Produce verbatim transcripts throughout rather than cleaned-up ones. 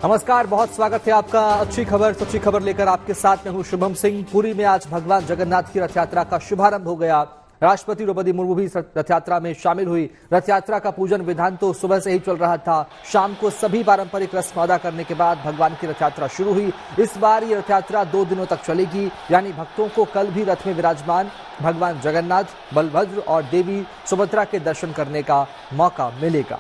नमस्कार, बहुत स्वागत है आपका। अच्छी खबर सच्ची खबर लेकर आपके साथ में हूं शुभम सिंह। पुरी में आज भगवान जगन्नाथ की रथ यात्रा का शुभारंभ हो गया। राष्ट्रपति द्रौपदी मुर्मू भी रथ यात्रा में शामिल हुई। रथ यात्रा का पूजन विधान तो सुबह से ही चल रहा था। शाम को सभी पारंपरिक रस्म अदा करने के बाद भगवान की रथ यात्रा शुरू हुई। इस बार ये रथ यात्रा दो दिनों तक चलेगी, यानी भक्तों को कल भी रथ में विराजमान भगवान जगन्नाथ, बलभद्र और देवी सुभद्रा के दर्शन करने का मौका मिलेगा।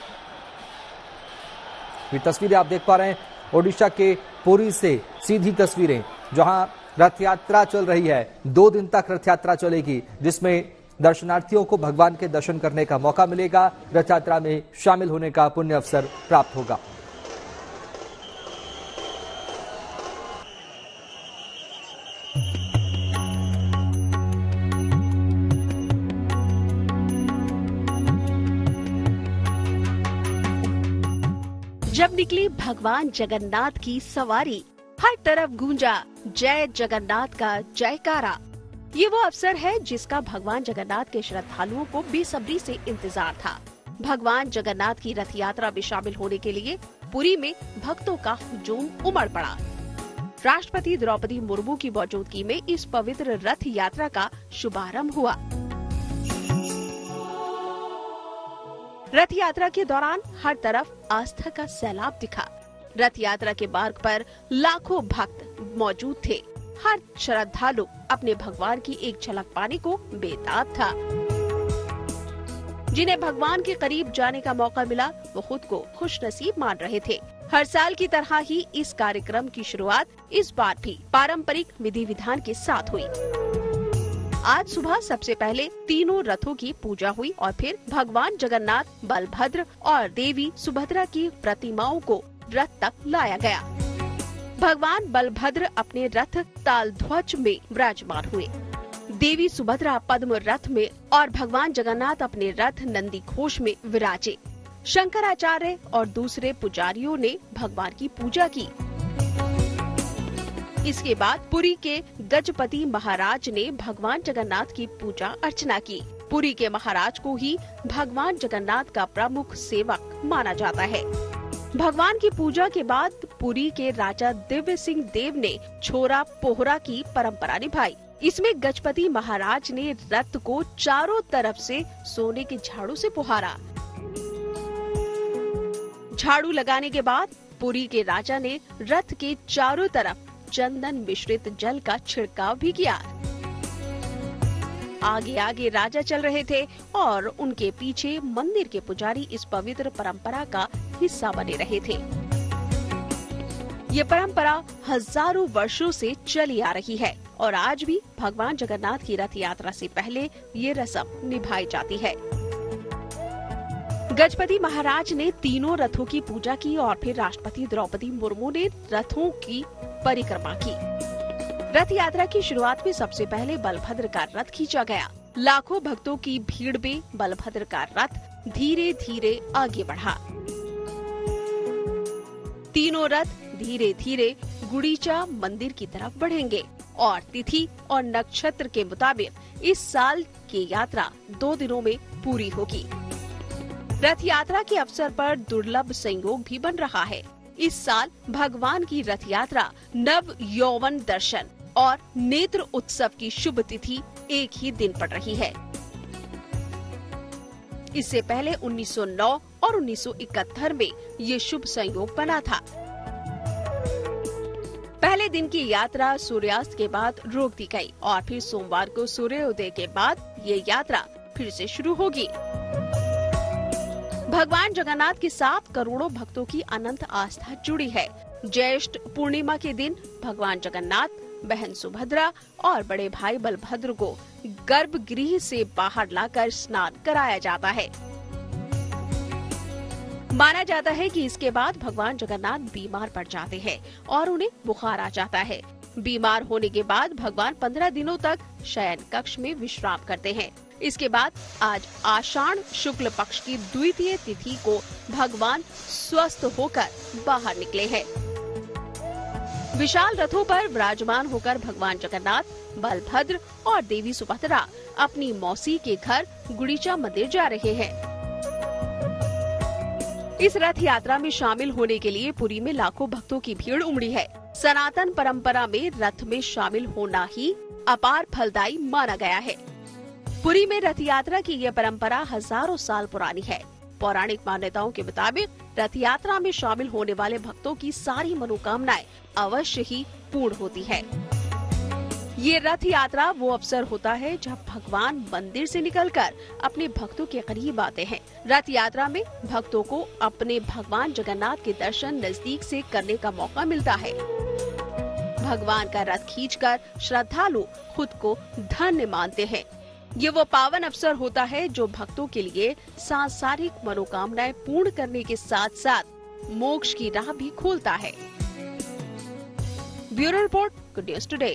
ये तस्वीरें आप देख पा रहे हैं ओडिशा के पुरी से सीधी तस्वीरें, जहां रथ यात्रा चल रही है। दो दिन तक रथ यात्रा चलेगी, जिसमें दर्शनार्थियों को भगवान के दर्शन करने का मौका मिलेगा। रथ यात्रा में शामिल होने का पुण्य अवसर प्राप्त होगा। जब निकली भगवान जगन्नाथ की सवारी, हर तरफ गूंजा जय जगन्नाथ का जयकारा। ये वो अवसर है जिसका भगवान जगन्नाथ के श्रद्धालुओं को बेसब्री से इंतजार था। भगवान जगन्नाथ की रथ यात्रा में शामिल होने के लिए पुरी में भक्तों का हुजूम उमड़ पड़ा। राष्ट्रपति द्रौपदी मुर्मू की मौजूदगी में इस पवित्र रथ यात्रा का शुभारंभ हुआ। रथ यात्रा के दौरान हर तरफ आस्था का सैलाब दिखा। रथ यात्रा के मार्ग पर लाखों भक्त मौजूद थे। हर श्रद्धालु अपने भगवान की एक झलक पाने को बेताब था। जिन्हें भगवान के करीब जाने का मौका मिला, वो खुद को खुशनसीब मान रहे थे। हर साल की तरह ही इस कार्यक्रम की शुरुआत इस बार भी पारंपरिक विधि विधान के साथ हुई। आज सुबह सबसे पहले तीनों रथों की पूजा हुई और फिर भगवान जगन्नाथ, बलभद्र और देवी सुभद्रा की प्रतिमाओं को रथ तक लाया गया। भगवान बलभद्र अपने रथ तालध्वज में विराजमान हुए, देवी सुभद्रा पद्म रथ में और भगवान जगन्नाथ अपने रथ नंदी घोष में विराजे। शंकराचार्य और दूसरे पुजारियों ने भगवान की पूजा की। इसके बाद पुरी के गजपति महाराज ने भगवान जगन्नाथ की पूजा अर्चना की। पुरी के महाराज को ही भगवान जगन्नाथ का प्रमुख सेवक माना जाता है। भगवान की पूजा के बाद पुरी के राजा दिव्य सिंह देव ने छोरा पोहरा की परंपरा निभाई। इसमें गजपति महाराज ने रथ को चारों तरफ से सोने के झाड़ू से पुहारा। झाड़ू लगाने के बाद पुरी के राजा ने रथ के चारों तरफ चंदन मिश्रित जल का छिड़काव भी किया। आगे आगे राजा चल रहे थे और उनके पीछे मंदिर के पुजारी इस पवित्र परंपरा का हिस्सा बने रहे थे। ये परंपरा हजारों वर्षों से चली आ रही है और आज भी भगवान जगन्नाथ की रथ यात्रा से पहले ये रस्म निभाई जाती है। गजपति महाराज ने तीनों रथों की पूजा की और फिर राष्ट्रपति द्रौपदी मुर्मू ने रथों की परिक्रमा की। रथ यात्रा की शुरुआत में सबसे पहले बलभद्र का रथ खींचा गया। लाखों भक्तों की भीड़ में बलभद्र का रथ धीरे धीरे आगे बढ़ा। तीनों रथ धीरे धीरे गुड़ीचा मंदिर की तरफ बढ़ेंगे और तिथि और नक्षत्र के मुताबिक इस साल की यात्रा दो दिनों में पूरी होगी। रथ यात्रा के अवसर पर दुर्लभ संयोग भी बन रहा है। इस साल भगवान की रथ यात्रा नव यौवन दर्शन और नेत्र उत्सव की शुभ तिथि एक ही दिन पड़ रही है। इससे पहले उन्नीस सौ नौ और उन्नीस सौ इकहत्तर में ये शुभ संयोग बना था। पहले दिन की यात्रा सूर्यास्त के बाद रोक दी गई और फिर सोमवार को सूर्योदय के बाद ये यात्रा फिर से शुरू होगी। भगवान जगन्नाथ के साथ करोड़ों भक्तों की अनंत आस्था जुड़ी है। ज्येष्ठ पूर्णिमा के दिन भगवान जगन्नाथ, बहन सुभद्रा और बड़े भाई बलभद्र को गर्भगृह से बाहर लाकर स्नान कराया जाता है। माना जाता है कि इसके बाद भगवान जगन्नाथ बीमार पड़ जाते हैं और उन्हें बुखार आ जाता है। बीमार होने के बाद भगवान पंद्रह दिनों तक शयन कक्ष में विश्राम करते हैं। इसके बाद आज आषाढ़ शुक्ल पक्ष की द्वितीय तिथि को भगवान स्वस्थ होकर बाहर निकले हैं। विशाल रथों पर विराजमान होकर भगवान जगन्नाथ, बलभद्र और देवी सुभद्रा अपनी मौसी के घर गुड़ीचा मंदिर जा रहे हैं। इस रथ यात्रा में शामिल होने के लिए पुरी में लाखों भक्तों की भीड़ उमड़ी है। सनातन परंपरा में रथ में शामिल होना ही अपार फलदायी माना गया है। पुरी में रथ यात्रा की यह परंपरा हजारों साल पुरानी है। पौराणिक मान्यताओं के मुताबिक रथ यात्रा में शामिल होने वाले भक्तों की सारी मनोकामनाएं अवश्य ही पूर्ण होती है। ये रथ यात्रा वो अवसर होता है जब भगवान मंदिर से निकलकर अपने भक्तों के करीब आते हैं। रथ यात्रा में भक्तों को अपने भगवान जगन्नाथ के दर्शन नजदीक से करने का मौका मिलता है। भगवान का रथ खींचकर श्रद्धालु खुद को धन्य मानते हैं। ये वो पावन अवसर होता है जो भक्तों के लिए सांसारिक मनोकामनाएं पूर्ण करने के साथ साथ मोक्ष की राह भी खोलता है। Bureau report, good news today.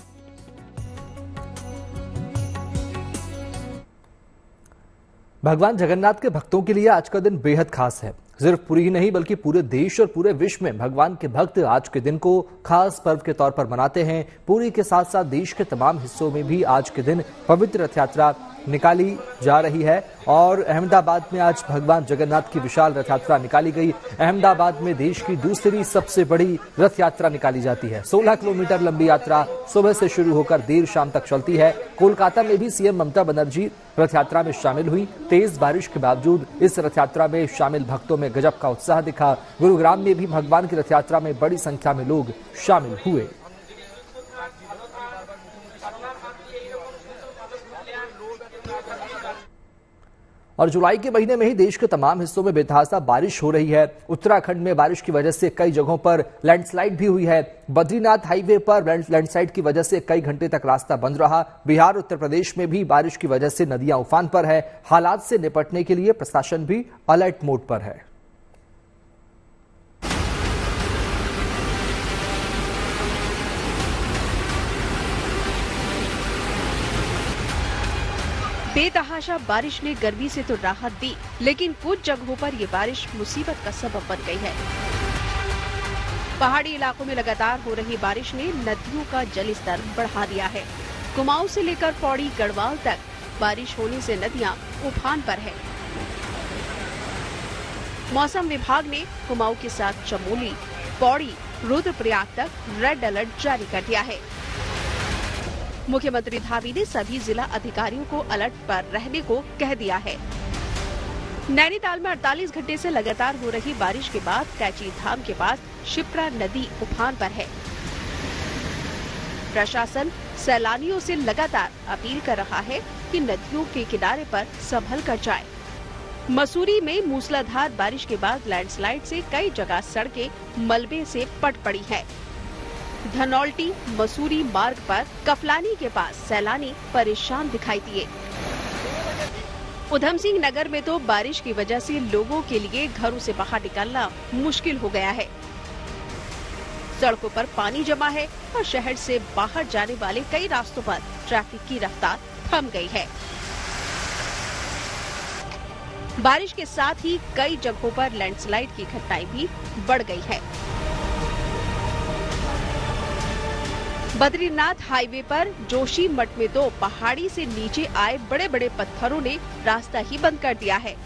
भगवान जगन्नाथ के भक्तों के लिए आज का दिन बेहद खास है। सिर्फ पुरी ही नहीं बल्कि पूरे देश और पूरे विश्व में भगवान के भक्त आज के दिन को खास पर्व के तौर पर मनाते हैं। पुरी के साथ साथ देश के तमाम हिस्सों में भी आज के दिन पवित्र रथ यात्रा निकाली जा रही है और अहमदाबाद में आज भगवान जगन्नाथ की विशाल रथ यात्रा निकाली गई। अहमदाबाद में देश की दूसरी सबसे बड़ी रथ यात्रा निकाली जाती है। सोलह किलोमीटर लंबी यात्रा सुबह से शुरू होकर देर शाम तक चलती है। कोलकाता में भी सीएम ममता बनर्जी रथ यात्रा में शामिल हुई। तेज बारिश के बावजूद इस रथ यात्रा में शामिल भक्तों में गजब का उत्साह दिखा। गुरुग्राम में भी भगवान की रथ यात्रा में बड़ी संख्या में लोग शामिल हुए। और जुलाई के महीने में ही देश के तमाम हिस्सों में बेतहासा बारिश हो रही है। उत्तराखंड में बारिश की वजह से कई जगहों पर लैंडस्लाइड भी हुई है। बद्रीनाथ हाईवे पर लैंडस्लाइड की वजह से कई घंटे तक रास्ता बंद रहा। बिहार, उत्तर प्रदेश में भी बारिश की वजह से नदियां उफान पर है। हालात से निपटने के लिए प्रशासन भी अलर्ट मोड पर है। बेतहाशा बारिश ने गर्मी से तो राहत दी, लेकिन कुछ जगहों पर ये बारिश मुसीबत का सबब बन गई है। पहाड़ी इलाकों में लगातार हो रही बारिश ने नदियों का जल स्तर बढ़ा दिया है। कुमाऊं से लेकर पौड़ी गढ़वाल तक बारिश होने से नदियां उफान पर है। मौसम विभाग ने कुमाऊं के साथ चमोली, पौड़ी, रुद्रप्रयाग तक रेड अलर्ट जारी कर दिया है। मुख्यमंत्री धामी ने सभी जिला अधिकारियों को अलर्ट पर रहने को कह दिया है। नैनीताल में अड़तालीस घंटे से लगातार हो रही बारिश के बाद कैची धाम के पास शिप्रा नदी उफान पर है। प्रशासन सैलानियों से लगातार अपील कर रहा है कि नदियों के किनारे पर संभल कर जाए। मसूरी में मूसलाधार बारिश के बाद लैंडस्लाइड से कई जगह सड़कें मलबे से पट पड़ी है। धनौल्टी मसूरी मार्ग पर कफलानी के पास सैलानी परेशान दिखाई दिए। उधम सिंह नगर में तो बारिश की वजह से लोगों के लिए घरों से बाहर निकलना मुश्किल हो गया है। सड़कों पर पानी जमा है और शहर से बाहर जाने वाले कई रास्तों पर ट्रैफिक की रफ्तार थम गई है। बारिश के साथ ही कई जगहों पर लैंडस्लाइड की घटनाएं भी बढ़ गई है। बद्रीनाथ हाईवे पर जोशी मठ में तो पहाड़ी से नीचे आए बड़े बड़े पत्थरों ने रास्ता ही बंद कर दिया है।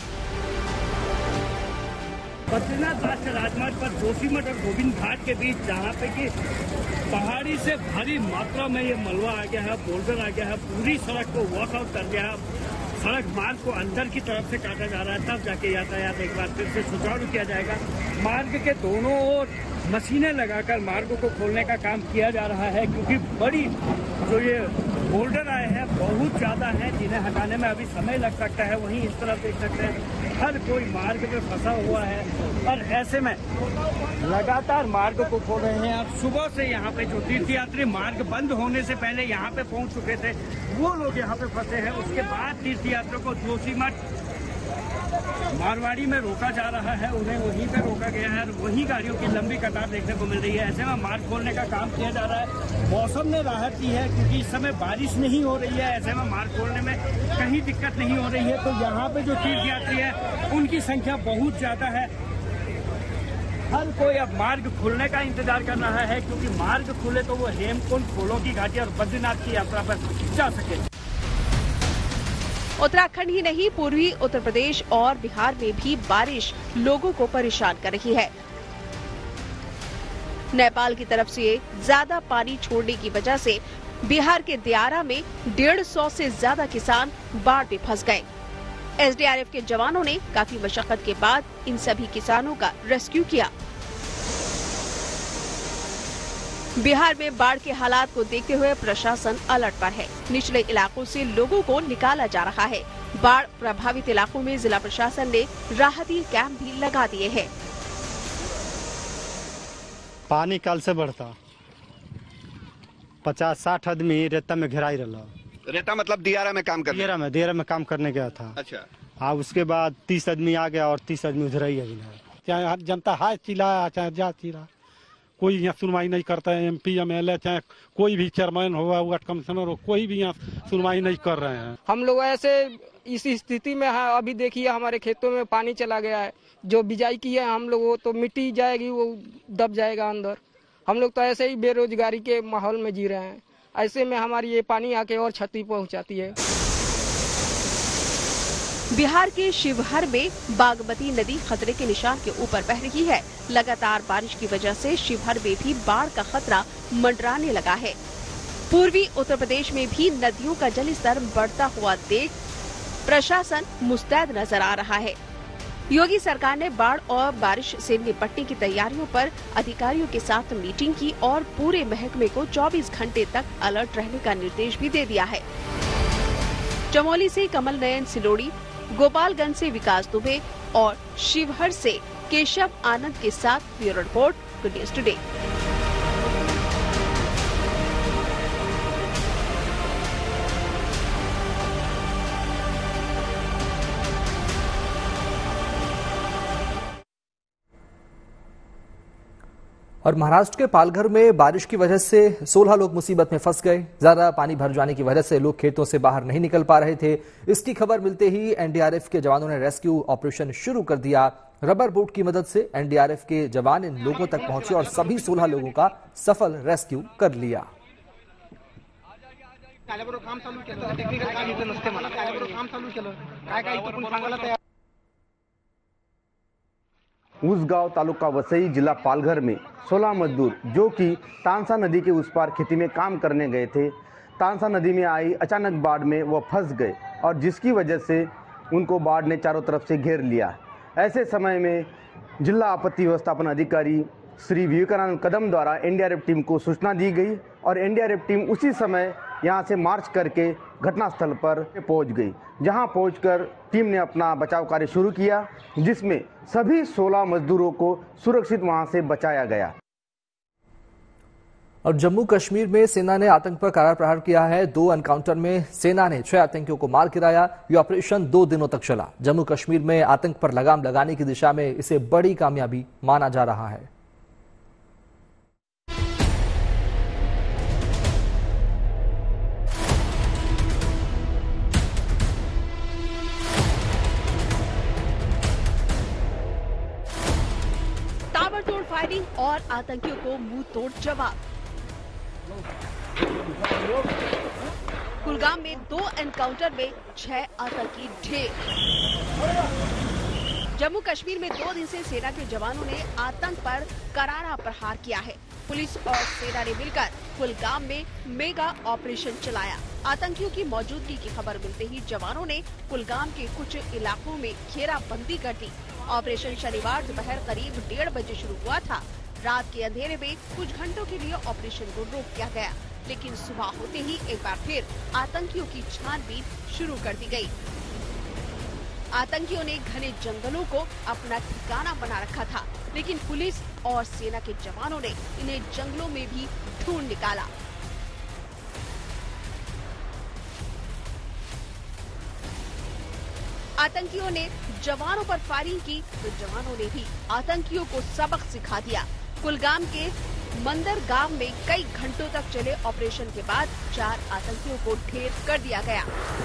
बद्रीनाथ राष्ट्रीय राजमार्ग पर जोशीमठ और गोविंद घाट के बीच जहाँ पे कि पहाड़ी से भारी मात्रा में ये मलबा आ गया है, बोल्डर आ गया है, पूरी सड़क को वॉकआउट कर दिया है। सड़क मार्ग को अंदर की तरफ से काटा जा रहा है, तब जाके यातायात एक बार फिर से सुचारू किया जाएगा। मार्ग के दोनों ओर मशीनें लगाकर मार्गों को खोलने का काम किया जा रहा है, क्योंकि बड़ी जो ये बोल्डर आए हैं बहुत ज्यादा हैं, जिन्हें हटाने में अभी समय लग सकता है। वहीं इस तरफ देख सकते हैं हर कोई मार्ग पे फंसा हुआ है और ऐसे में लगातार मार्ग को खोल रहे हैं। अब सुबह से यहाँ पे जो तीर्थयात्री मार्ग बंद होने से पहले यहाँ पे पहुँच चुके थे वो लोग यहाँ पे फंसे हैं। उसके बाद तीर्थयात्रियों को जोशीमठ मारवाड़ी में रोका जा रहा है, उन्हें वहीं पे रोका गया है और वहीं गाड़ियों की लंबी कतार देखने को मिल रही है। ऐसे में मार्ग खोलने का काम किया जा रहा है। मौसम ने राहत दी है क्योंकि इस समय बारिश नहीं हो रही है, ऐसे में मार्ग खोलने में कहीं दिक्कत नहीं हो रही है। तो यहाँ पे जो तीर्थयात्री है उनकी संख्या बहुत ज्यादा है। हर कोई अब मार्ग खुलने का इंतजार कर रहा है, क्योंकि मार्ग खुले तो वो हेमकुंड, फूलों की घाटी और बद्रीनाथ की यात्रा पर जा सके। उत्तराखंड ही नहीं, पूर्वी उत्तर प्रदेश और बिहार में भी बारिश लोगों को परेशान कर रही है। नेपाल की तरफ से ज्यादा पानी छोड़ने की वजह से बिहार के दियारा में डेढ़ सौ से ज्यादा किसान बाढ़ में फंस गए। एस डी आर एफ के जवानों ने काफी मशक्कत के बाद इन सभी किसानों का रेस्क्यू किया। बिहार में बाढ़ के हालात को देखते हुए प्रशासन अलर्ट पर है। निचले इलाकों से लोगों को निकाला जा रहा है। बाढ़ प्रभावित इलाकों में जिला प्रशासन ने राहती कैंप भी लगा दिए हैं। पानी कल से बढ़ता, पचास साठ आदमी रेता में घिराई रहा। रेता मतलब दियारा में काम करने दियारा में दियारा में काम करने गया था। अच्छा। हाँ, उसके बाद तीस आदमी आ गया और तीस आदमी उधर ही है। चाहे जनता हाय चिल्लाया चाहे जा चिल्ला, कोई यहाँ सुनवाई नहीं करता है। एमपी एमएलए चाहे कोई भी चेयरमैन हो, वार्ड कमिश्नर हो, कोई भी यहाँ सुनवाई नहीं कर रहे हैं। हम लोग ऐसे इस स्थिति में है। अभी देखिए हमारे खेतों में पानी चला गया है। जो बिजाई की है हम लोग, वो तो मिट्टी जाएगी, वो दब जाएगा अंदर। हम लोग तो ऐसे ही बेरोजगारी के माहौल में जी रहे हैं। ऐसे में हमारी ये पानी आके और क्षति पहुंचाती है। बिहार के शिवहर में बागमती नदी खतरे के निशान के ऊपर बह रही है। लगातार बारिश की वजह से शिवहर में भी बाढ़ का खतरा मंडराने लगा है। पूर्वी उत्तर प्रदेश में भी नदियों का जलस्तर बढ़ता हुआ देख प्रशासन मुस्तैद नजर आ रहा है। योगी सरकार ने बाढ़ और बारिश से निपटने की तैयारियों पर अधिकारियों के साथ मीटिंग की और पूरे महकमे को चौबीस घंटे तक अलर्ट रहने का निर्देश भी दे दिया है। चमोली से कमल नयन सिलोड़ी, गोपालगंज से विकास दुबे और शिवहर से केशव आनंद के साथ bureau report, good news today. और महाराष्ट्र के पालघर में बारिश की वजह से सोलह लोग मुसीबत में फंस गए। ज्यादा पानी भर जाने की वजह से लोग खेतों से बाहर नहीं निकल पा रहे थे। इसकी खबर मिलते ही एन डी आर एफ के जवानों ने रेस्क्यू ऑपरेशन शुरू कर दिया। रबर बोट की मदद से एन डी आर एफ के जवान इन लोगों तक पहुंचे और सभी सोलह लोगों का सफल रेस्क्यू कर लिया। ऊसगांव तालुका वसई जिला पालघर में सोलह मजदूर जो कि तानसा नदी के उस पार खेती में काम करने गए थे, तानसा नदी में आई अचानक बाढ़ में वो फंस गए और जिसकी वजह से उनको बाढ़ ने चारों तरफ से घेर लिया। ऐसे समय में जिला आपत्ति व्यवस्थापन अधिकारी श्री विवेकानंद कदम द्वारा N D R F team को सूचना दी गई और N D R F team उसी समय यहां से मार्च करके घटनास्थल पर पहुंच गई, जहां पहुंचकर टीम ने अपना बचाव कार्य शुरू किया, जिसमें सभी सोलह मजदूरों को सुरक्षित वहां से बचाया गया। और जम्मू कश्मीर में सेना ने आतंक पर करार प्रहार किया है। दो एनकाउंटर में सेना ने छह आतंकियों को मार गिराया। ये ऑपरेशन दो दिनों तक चला। जम्मू कश्मीर में आतंक पर लगाम लगाने की दिशा में इसे बड़ी कामयाबी माना जा रहा है। ताबड़तोड़ फायरिंग और आतंकियों को मुंह तोड़ जवाब। कुलगाम में दो एनकाउंटर में छह आतंकी ढेर। जम्मू कश्मीर में दो दिन से सेना के जवानों ने आतंक पर करारा प्रहार किया है। पुलिस और सेना ने मिलकर कुलगाम में मेगा ऑपरेशन चलाया। आतंकियों की मौजूदगी की खबर मिलते ही जवानों ने कुलगाम के कुछ इलाकों में घेराबंदी कर दी। ऑपरेशन शनिवार दोपहर करीब डेढ़ बजे शुरू हुआ था। रात के अंधेरे में कुछ घंटों के लिए ऑपरेशन को रोक दिया गया, लेकिन सुबह होते ही एक बार फिर आतंकियों की छानबीन शुरू कर दी गई। आतंकियों ने घने जंगलों को अपना ठिकाना बना रखा था, लेकिन पुलिस और सेना के जवानों ने इन्हें जंगलों में भी ढूंढ निकाला। आतंकियों ने जवानों पर फायरिंग की तो जवानों ने भी आतंकियों को सबक सिखा दिया। कुलगाम के मंदर गांव में कई घंटों तक चले ऑपरेशन के बाद चार आतंकियों को ढेर कर दिया गया।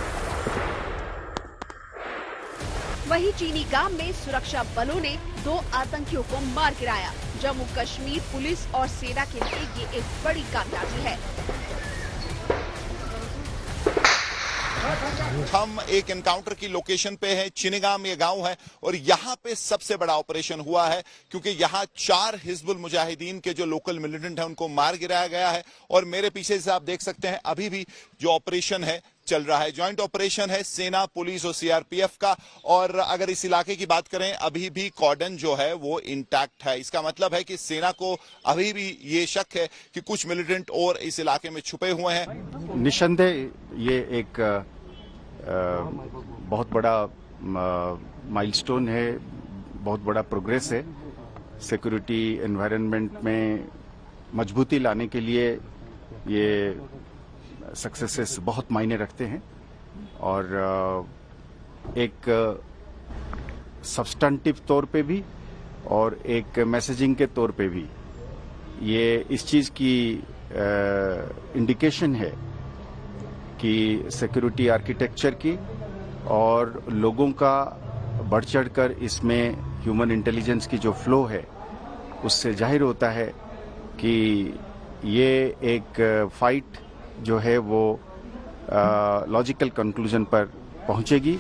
वहीं चीनी गांव में सुरक्षा बलों ने दो आतंकियों को मार गिराया। जम्मू कश्मीर पुलिस और सेना के लिए ये एक बड़ी कामयाबी है। हम एक एनकाउंटर की लोकेशन पे हैं, चिनिगाम ये गांव है और यहाँ पे सबसे बड़ा ऑपरेशन हुआ है क्योंकि यहाँ चार हिजबुल मुजाहिदीन के जो लोकल मिलिटेंट हैं उनको मार गिराया गया है। और मेरे पीछे से आप देख सकते हैं अभी भी जो ऑपरेशन है चल रहा है, ज्वाइंट ऑपरेशन है सेना, पुलिस और सीआरपीएफ का। और अगर इस इलाके की बात करें अभी भी कॉर्डन जो है वो इंटैक्ट है। इसका मतलब है कि सेना को अभी भी ये शक है कि कुछ मिलिटेंट और इस इलाके में छुपे हुए हैं। निस्संदेह ये एक आ, बहुत बड़ा माइलस्टोन है, बहुत बड़ा प्रोग्रेस है। सिक्योरिटी एनवायरनमेंट में मजबूती लाने के लिए ये सक्सेसेस बहुत मायने रखते हैं और एक सब्सटेंटिव तौर पे भी और एक मैसेजिंग के तौर पे भी ये इस चीज की इंडिकेशन है कि सिक्योरिटी आर्किटेक्चर की और लोगों का बढ़ चढ़कर इसमें ह्यूमन इंटेलिजेंस की जो फ्लो है उससे जाहिर होता है कि ये एक फाइट जो है वो लॉजिकल कंक्लूजन पर पहुंचेगी।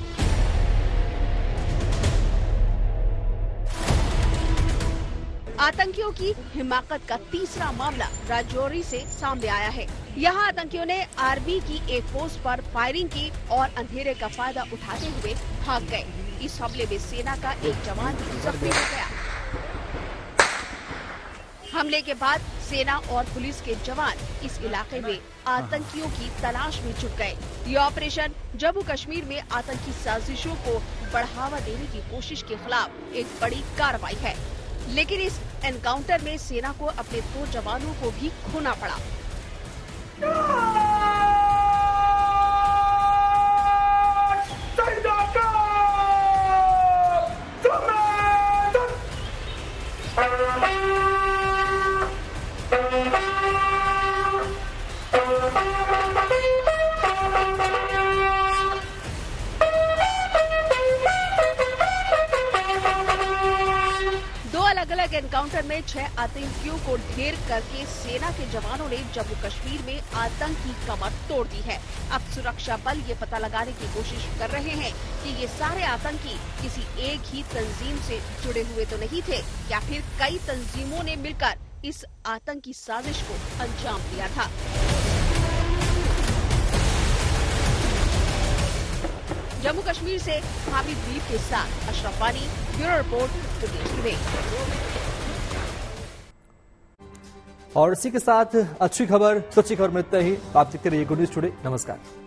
आतंकियों की हिमाकत का तीसरा मामला राजौरी से सामने आया है। यहाँ आतंकियों ने आर्मी की एक पोस्ट पर फायरिंग की और अंधेरे का फायदा उठाते हुए भाग गए। इस हमले में सेना का एक जवान भी जख्मी हो गया। हमले के बाद सेना और पुलिस के जवान इस इलाके में आतंकियों की तलाश में जुट गए। ये ऑपरेशन जम्मू कश्मीर में आतंकी साजिशों को बढ़ावा देने की कोशिश के खिलाफ एक बड़ी कार्रवाई है, लेकिन इस एनकाउंटर में सेना को अपने दो जवानों को भी खोना पड़ा। अलग अलग एनकाउंटर में छह आतंकियों को ढेर करके सेना के जवानों ने जम्मू कश्मीर में आतंकी कमर तोड़ दी है। अब सुरक्षा बल ये पता लगाने की कोशिश कर रहे हैं कि ये सारे आतंकी किसी एक ही तंजीम से जुड़े हुए तो नहीं थे या फिर कई तंजीमों ने मिलकर इस आतंकी साजिश को अंजाम दिया था। जम्मू कश्मीर से हामिद दीप के साथ अशरफ वानी, ब्यूरो रिपोर्ट, प्रदेश टुडे। और इसी के साथ अच्छी खबर, सच्ची खबर में इतना ही। आप देखते रहिए गुड न्यूज टुडे। नमस्कार।